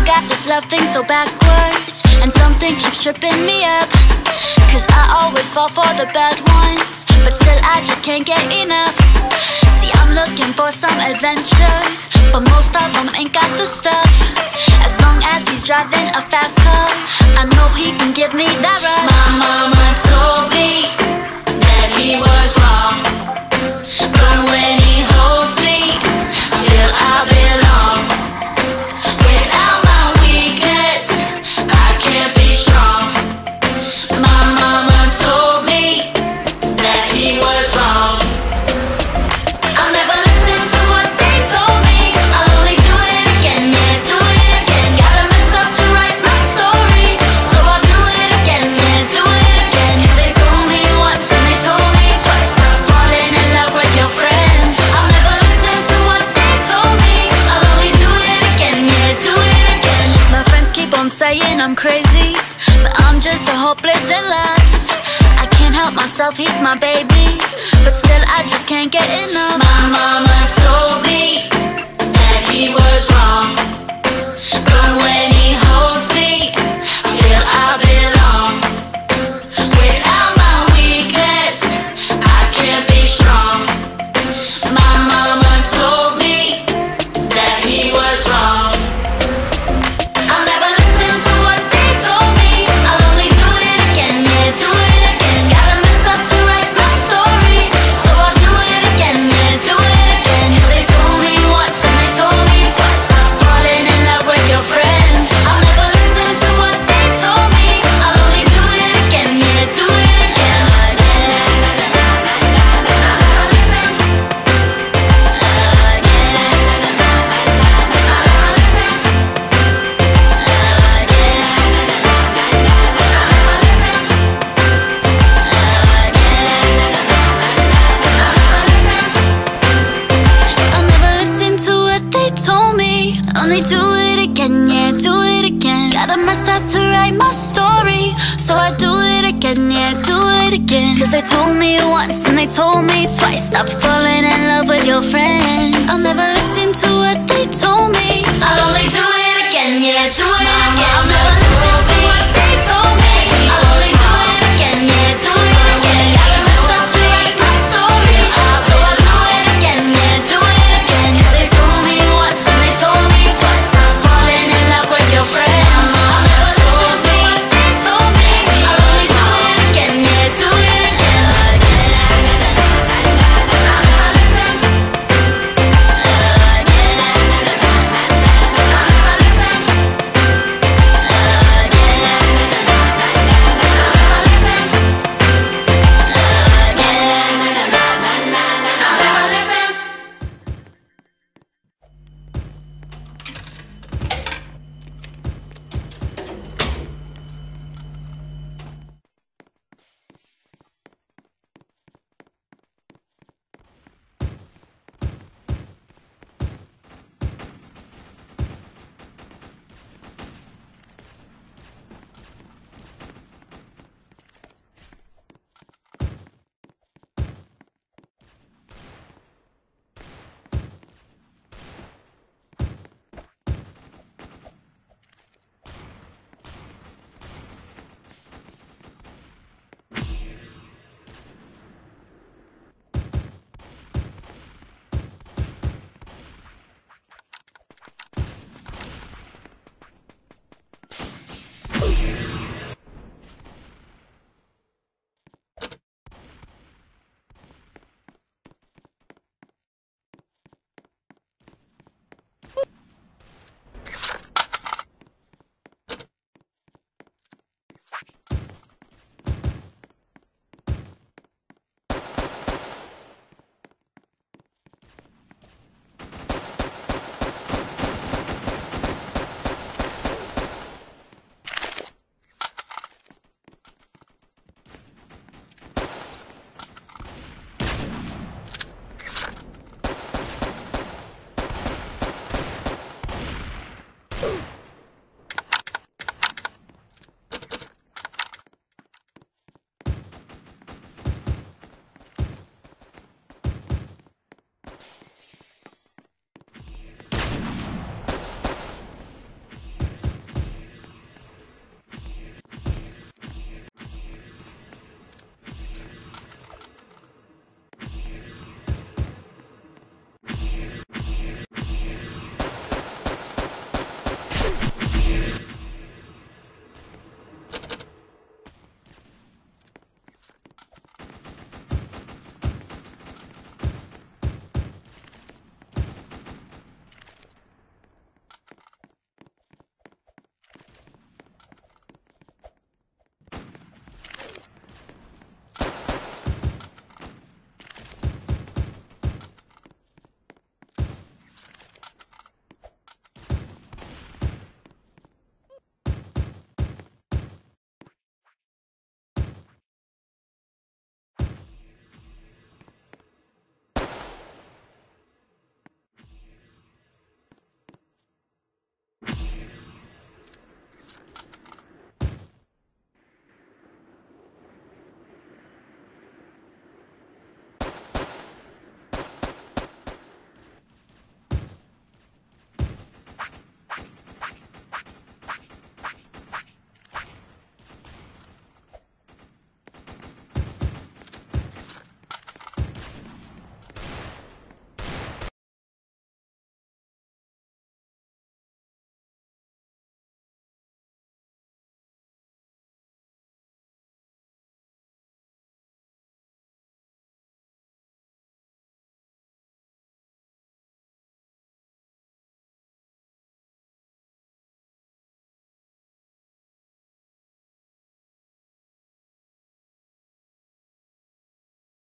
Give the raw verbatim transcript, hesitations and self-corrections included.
got this love thing so backwards, and something keeps tripping me up. Cause I always fall for the bad ones, but still I just can't get enough. See, I'm looking for some adventure, but most of them ain't got the stuff. As long as he's driving a fast car, I know he can give me that rush. My mama told me that he was wrong, but when he holds me, I feel I belong. Without my weakness, I can't be strong. My mama told me that he was wrong. I'll never listen to what they told me. I'll only do it again, yeah, do it again. Gotta mess up to write my story, so I'll do it again, yeah, do it again. Cause they told me once and they told me twice, stop falling in love with your friends. I'll never listen to what they told me. I'll only do it again, yeah, do it again. My friends keep on saying I'm crazy, but I'm just so hopeless in love. I can't help myself, he's my baby, but still I just can't get enough. My mama told me that he was wrong, but when he holds me, I feel I belong. Without my weakness, I can't be strong. My mama told me that he was wrong. I'll never listen to what they told me. I'll only do it again, yeah, do it again. Gotta mess up to write my story, so I'll do it again, yeah, do it again. Cause they told me once and they told me twice, stop falling in love with your friends. I'll never listen to what they told me. I'll only do it again, yeah, do it again. I'll never listen to I'll never listen to what they told me. Only do it again, yeah, do it again. Gotta mess up to write my story, so I do it again, yeah, do it again. Cause they told me once and they told me twice, stop falling in love with your friends. I'll never listen to what they told me. I'll only